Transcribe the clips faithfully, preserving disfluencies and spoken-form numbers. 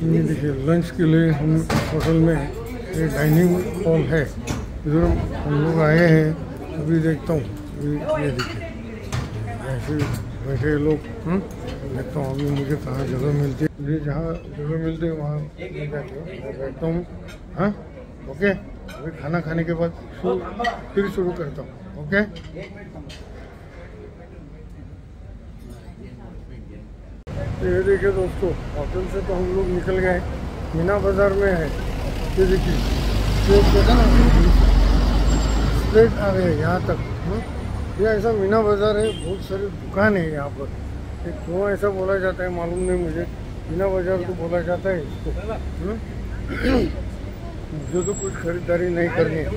ये देखिए लंच के लिए हम होटल में ये डाइनिंग हॉल है, इधर हम लोग आए हैं। अभी देखता हूँ, ये देखिए ऐसे बैठे लोग। देखता हूँ अभी मुझे कहाँ जगह मिलती है, मुझे जहाँ जगह मिलती है वहाँ बैठता हूँ। हाँ ओके, अभी खाना खाने के बाद फिर शुरू करता हूँ। ओके, ये देखिए दोस्तों, होटल से तो हम लोग निकल गए, मीना बाज़ार में है। ये देखिए स्ट्रेट आ गए यहाँ तक। ये ऐसा मीना बाज़ार है, बहुत सारी दुकान है यहाँ पर। क्यों ऐसा बोला जाता है मालूम नहीं मुझे, मीना बाज़ार तो बोला जाता है इसको। मुझे तो कुछ खरीदारी नहीं करनी है।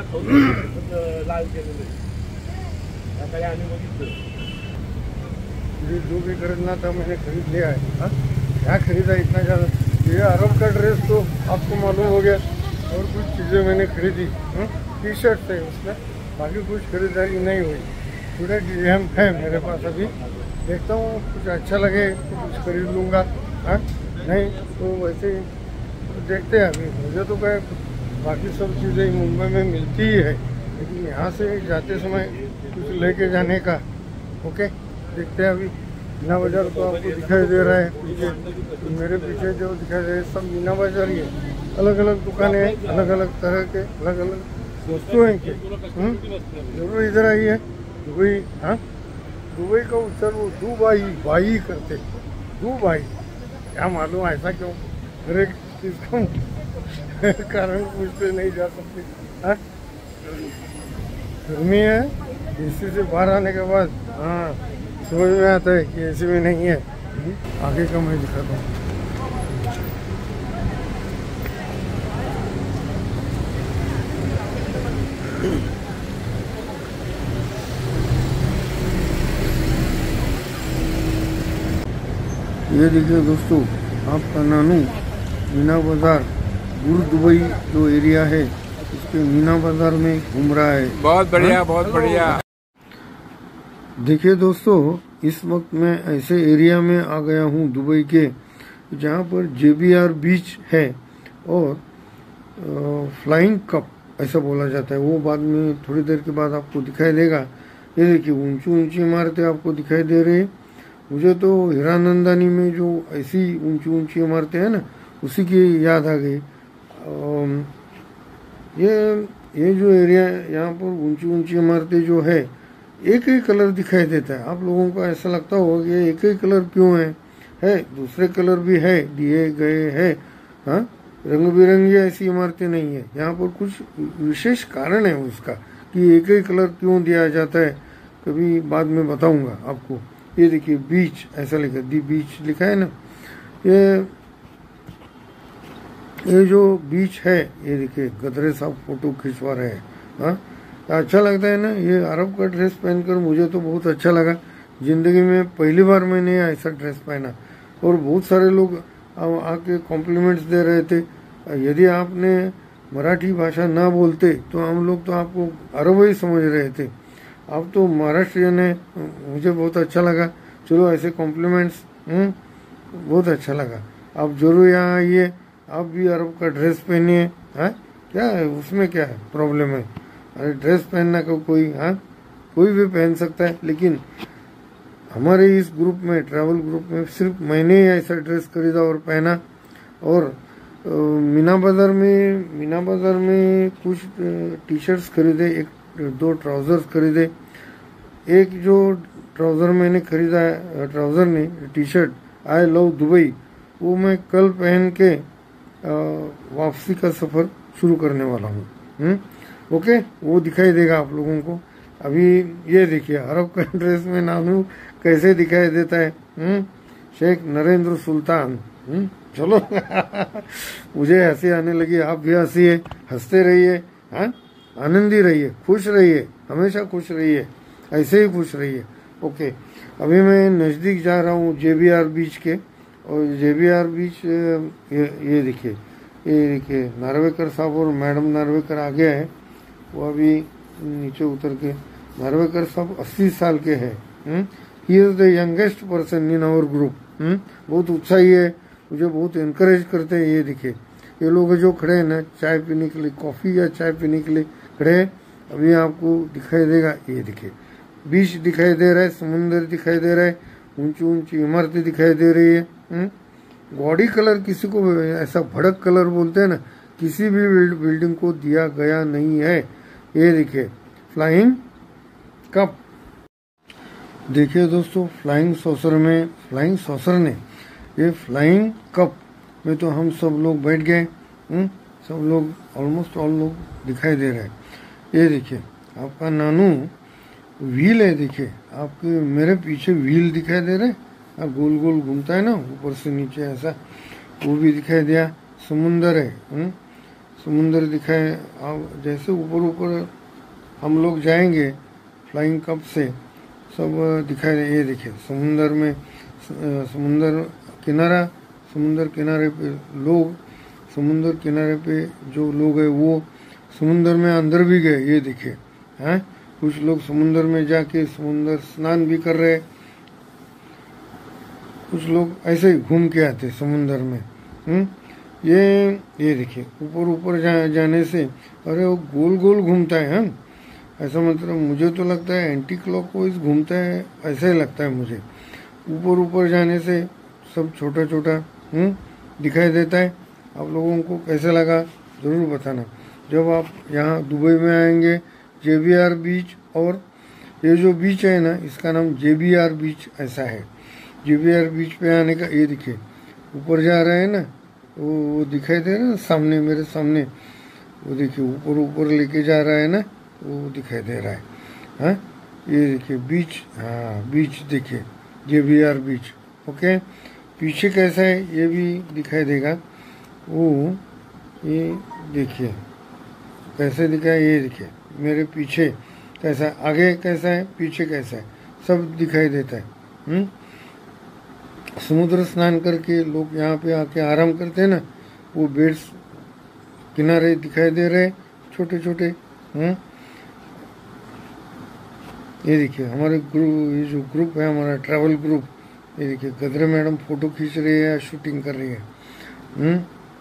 मुझे जो भी खरीदना था मैंने खरीद लिया है। हाँ क्या खरीदा इतना ज़्यादा, ये अरब का ड्रेस तो आपको मालूम हो गया, और कुछ चीज़ें मैंने खरीदी। टी शर्ट थे उसमें, बाकी कुछ खरीदारी नहीं हुई। थोड़ा डीएम है मेरे पास, अभी देखता हूँ कुछ अच्छा लगे तो कुछ खरीद लूँगा। हाँ नहीं तो वैसे ही देखते हैं। अभी मुझे तो क्या, बाकी सब चीज़ें मुंबई में मिलती ही है, लेकिन यहाँ से जाते समय कुछ लेके जाने का। ओके देखते हैं। अभी मीना बाज़ार तो आपको दिखाई दे रहा है पीछे, तो मेरे पीछे जो दिखाई दे रहा है सब मीना बाज़ार ही है। अलग अलग दुकानें हैं, अलग अलग तरह के अलग अलग वस्तुएं के। जरूर इधर आई है दुबई। हाँ दुबई का उच्चारण वो दुबई बाई करते, दुबई। क्या मालूम ऐसा क्यों, हर एक चीज़ का कारण पूछते नहीं जा सकते। हाँ गर्मी है, एसी से बाहर आने के बाद हाँ समझ में आता है कि एसी में नहीं है। आगे का मैं दिखाता हूँ। ये देखिए दोस्तों, आपका नानू मीना बाज़ार गुरु दुबई जो एरिया है उसके मीना बाज़ार में घूम रहा है। बहुत बढ़िया, बहुत बढ़िया। देखिए दोस्तों, इस वक्त मैं ऐसे एरिया में आ गया हूँ दुबई के, जहाँ पर जेबीआर बीच है और फ्लाइंग कप ऐसा बोला जाता है। वो बाद में थोड़ी देर के बाद आपको दिखाई देगा। ये देखिए ऊंची ऊंची इमारतें आपको दिखाई दे रही है। मुझे तो हीरानंदानी में जो ऐसी ऊंची ऊंची इमारतें हैं ना, उसी की याद आ गई। ये ये जो एरिया यहाँ पर ऊंची ऊंची इमारतें जो है, एक ही कलर दिखाई देता है। आप लोगों को ऐसा लगता होगा कि एक ही कलर क्यों है, है दूसरे कलर भी है दिए गए हैं। हाँ रंग बिरंगी ऐसी इमारतें नहीं है यहाँ पर, कुछ विशेष कारण है उसका कि एक ही कलर क्यों दिया जाता है, कभी बाद में बताऊंगा आपको। ये देखिए बीच ऐसा लिखा, दी बीच लिखा है ना। ये ये जो बीच है, ये देखिए गदरे साहब फोटो खिंचवा रहे हैं। हाँ अच्छा लगता है ना, ये अरब का ड्रेस पहनकर मुझे तो बहुत अच्छा लगा। जिंदगी में पहली बार मैंने ऐसा ड्रेस पहना, और बहुत सारे लोग आके कॉम्प्लीमेंट्स दे रहे थे। यदि आपने मराठी भाषा ना बोलते तो हम लोग तो आपको अरब ही समझ रहे थे। आप तो महाराष्ट्रियन है, मुझे बहुत अच्छा लगा। चलो ऐसे कॉम्प्लीमेंट्स बहुत अच्छा लगा। आप जरूर यहाँ आइए, आप भी अरब का ड्रेस पहनिए। हाँ क्या है उसमें, क्या है प्रॉब्लम है? अरे ड्रेस पहनना को कोई हाँ कोई भी पहन सकता है, लेकिन हमारे इस ग्रुप में, ट्रैवल ग्रुप में, सिर्फ मैंने ही ऐसा ड्रेस खरीदा और पहना। और मीना बाज़ार में मीना बाज़ार में कुछ टी शर्ट्स खरीदे, एक दो ट्राउज़र्स खरीदे। एक जो ट्राउज़र मैंने खरीदा है, ट्राउज़र नहीं T shirt, I love Dubai, वो मैं कल पहन के वापसी का सफ़र शुरू करने वाला हूँ। ओके वो दिखाई देगा आप लोगों को। अभी ये देखिए अरब का ड्रेस में नानू कैसे दिखाई देता है। हुँ? शेख नरेंद्र सुल्तान। हुँ? चलो मुझे हंसी आने लगी, आप भी हंसिए, हंसते रहिए। हाँ आनंदी रहिए, खुश रहिए, हमेशा खुश रहिए, ऐसे ही खुश रहिए। ओके अभी मैं नज़दीक जा रहा हूँ जेबीआर बीच के, और जेबीआर बीच ये ये देखिए ये देखिए नार्वेकर साहब और मैडम नार्वेकर आ गया है। वो अभी नीचे उतर के, नार्वेकर साहब अस्सी साल के हैं। He is the youngest person in our group. बहुत उत्साही है, मुझे बहुत इनकरेज करते हैं। ये देखिए ये लोग जो खड़े हैं ना चाय पीने के लिए, कॉफ़ी या चाय पीने के लिए खड़े हैं। अभी आपको दिखाई देगा, ये देखिए बीच दिखाई दे रहा है, समुंदर दिखाई दे रहा है, ऊंची ऊंची इमारतें दिखाई दे रही है। गॉडी कलर किसी को ऐसा भड़क कलर बोलते हैं ना, किसी भी बिल्डिंग को दिया गया नहीं है। ये देखिए फ्लाइंग कप, देखिए दोस्तों फ्लाइंग सॉसर में, फ्लाइंग सॉसर ने ये फ्लाइंग कप में तो हम सब लोग बैठ गए, सब लोग ऑलमोस्ट ऑल लोग दिखाई दे रहे हैं। ये देखिए आपका नानू व्हील है, देखिए आपके मेरे पीछे व्हील दिखाई दे रहा है, गोल गोल घूमता है ना ऊपर से नीचे ऐसा, वो भी दिखाई दिया। समुंदर है, हुँ? समुंदर दिखाए आप, जैसे ऊपर ऊपर हम लोग जाएंगे फ्लाइंग कप से सब दिखाई दे। ये देखिए समुंदर में, समुंदर किनारा, समुंदर किनारे पे लोग, समुंदर किनारे पे जो लोग हैं वो समुंदर में अंदर भी गए। ये देखिए हैं, कुछ लोग समुंदर में जाके समुंदर स्नान भी कर रहे, कुछ लोग ऐसे ही घूम के आते समुंदर में। हुँ? ये ये देखिए ऊपर ऊपर जा, जाने से, अरे वो गोल गोल घूमता है। हम ऐसा मतलब मुझे तो लगता है एंटी क्लॉकवाइज घूमता है, ऐसा ही लगता है मुझे। ऊपर ऊपर जाने से सब छोटा छोटा दिखाई देता है। आप लोगों को कैसा लगा ज़रूर बताना। जब आप यहाँ दुबई में आएंगे, जे बी आर बीच, और ये जो बीच है ना इसका नाम जे बी आर बीच ऐसा है। जे बी आर बीच पे आने का, ये देखिए ऊपर जा रहा है ना, वो वो दिखाई दे रहा है ना सामने, मेरे सामने वो देखिए ऊपर ऊपर लेके जा रहा है ना, वो दिखाई दे रहा है। हाँ ये देखिए बीच, हाँ बीच देखिए J B R beach. Okay, पीछे कैसा है ये भी दिखाई देगा। वो ये देखिए कैसे दिखा है, ये देखिए मेरे पीछे कैसा, आगे कैसा है, पीछे कैसा है, सब दिखाई देता है। हुँ? समुद्र स्नान करके लोग यहाँ पे आके आराम करते हैं ना, वो बेड्स किनारे दिखाई दे रहे छोटे छोटे। हुँ? ये देखिए हमारे ग्रुप, ये जो ग्रुप है हमारा ट्रैवल ग्रुप, ये देखिए गदरे मैडम फोटो खींच रही है, शूटिंग कर रही है। हुँ?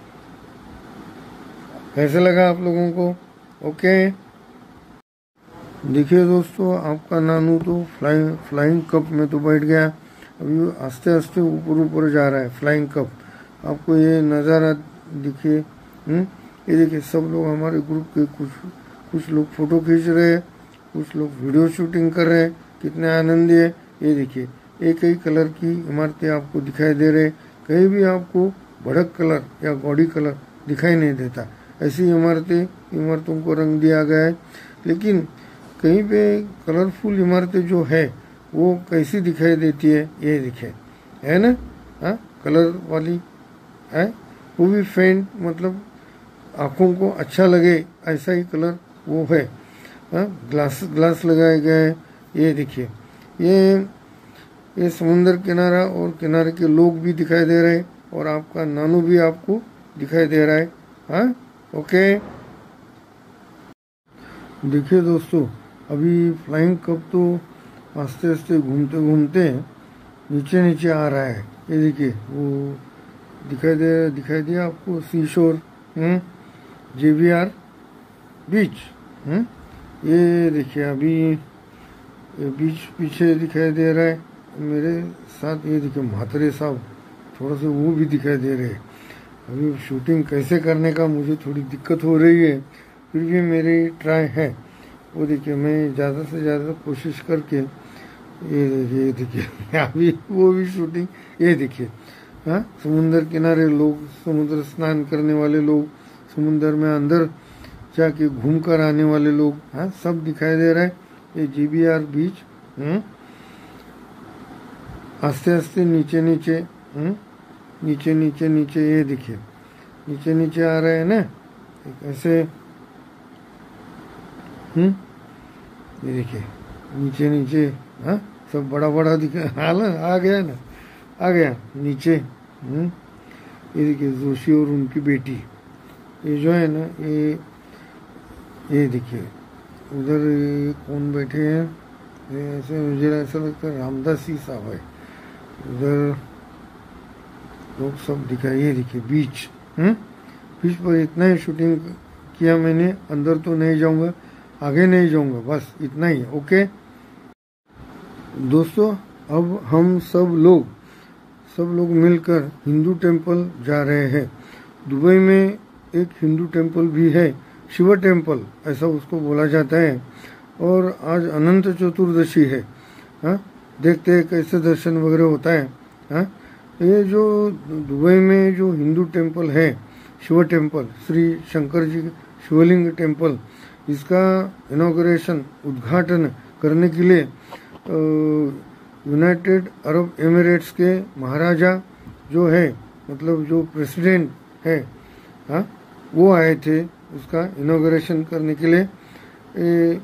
कैसे लगा आप लोगों को? ओके, देखिए दोस्तों आपका नानू तो फ्लाइंग फ्लाइंग कप में तो बैठ गया, अभी आस्ते आस्ते ऊपर ऊपर जा रहा है फ्लाइंग कप। आपको ये नज़ारा दिखिए। ये देखिए सब लोग हमारे ग्रुप के, कुछ कुछ लोग फ़ोटो खींच रहे हैं, कुछ लोग वीडियो शूटिंग कर रहे हैं, कितने आनंदी है। ये देखिए एक ही कलर की इमारतें आपको दिखाई दे रहे, कहीं भी आपको भड़क कलर या गॉडी कलर दिखाई नहीं देता। ऐसी इमारतें, इमारतों को रंग दिया गया है, लेकिन कहीं पे कलरफुल इमारतें जो है वो कैसी दिखाई देती है, ये देखिए है ना, हाँ कलर वाली है, वो भी फेंट, मतलब आँखों को अच्छा लगे ऐसा ही कलर वो है। हाँ ग्लास ग्लास लगाए गए हैं। ये देखिए ये ये समुंदर किनारा और किनारे के लोग भी दिखाई दे रहे हैं, और आपका नानू भी आपको दिखाई दे रहा है। हाँ ओके, देखिए दोस्तों अभी फ्लाइंग कप तो आस्ते आस्ते घूमते घूमते नीचे नीचे आ रहा है। ये देखिए वो दिखाई दे दिखाई दिया आपको सी शोर, जे बी आर बीच। हुँ? ये देखिए अभी ये बीच पीछे दिखाई दे रहा है मेरे साथ। ये देखिए म्हात्रे साहब थोड़ा सा वो भी दिखाई दे रहे हैं। अभी शूटिंग कैसे करने का मुझे थोड़ी दिक्कत हो रही है, फिर भी मेरी ट्राई है। वो देखिए मैं ज़्यादा से ज़्यादा कोशिश करके, ये देखिए ये देखिए अभी वो भी शूटिंग। ये देखिए हाँ समुंदर किनारे लोग, समुद्र स्नान करने वाले लोग, समुंदर में अंदर जाके घूम कर आने वाले लोग, हाँ सब दिखाई दे रहा है। ये जी बी आर बीच। हुँ? आस्ते आस्ते नीचे नीचे, हुँ? नीचे नीचे नीचे, ये देखिए नीचे नीचे आ रहे हैं ना ऐसे। हम्म ये देखिए नीचे नीचे, हाँ सब बड़ा बड़ा दिखा, हाल आ गया ना, आ गया नीचे। हम्म ये देखिए जोशी और उनकी बेटी, ये जो है ना, ये ये देखिए उधर ये कौन बैठे हैं, ये ऐसे मुझे ऐसा लगता है रामदास जी साहब है उधर। लोग सब दिखाई, ये देखिए बीच, हम्म बीच पर इतना ही शूटिंग किया मैंने, अंदर तो नहीं जाऊंगा, आगे नहीं जाऊंगा, बस इतना ही। ओके दोस्तों, अब हम सब लोग सब लोग मिलकर हिंदू टेम्पल जा रहे हैं। दुबई में एक हिंदू टेम्पल भी है, शिव टेम्पल ऐसा उसको बोला जाता है, और आज अनंत चतुर्दशी है। हाँ, देखते हैं कैसे दर्शन वगैरह होता है। हाँ, ये जो दुबई में जो हिंदू टेम्पल है, शिव टेम्पल, श्री शंकर जी शिवलिंग टेम्पल, इसका इनॉग्रेशन उद्घाटन करने के लिए यूनाइटेड अरब एमिरेट्स के महाराजा जो है, मतलब जो प्रेसिडेंट है, हाँ, वो आए थे उसका इनॉग्रेशन करने के लिए। ए,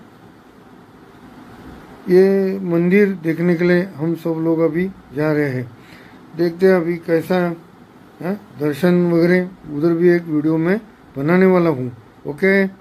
ये मंदिर देखने के लिए हम सब लोग अभी जा रहे हैं। देखते हैं अभी कैसा है दर्शन वगैरह, उधर भी एक वीडियो में बनाने वाला हूँ। ओके।